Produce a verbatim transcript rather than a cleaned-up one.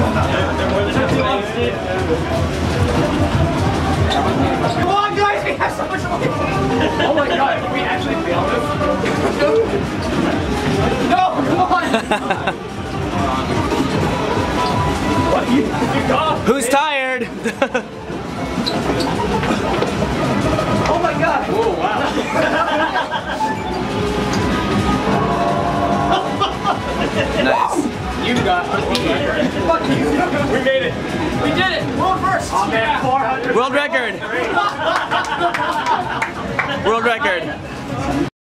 Come on, guys, we have so much money. Oh my god, can we actually fail this? No, come on. What? You, you got Who's tired? Oh my god. Oh wow. Nice. You got Fuck you. We made it. We did it. World first. Oh man, four hundred. World record. World record.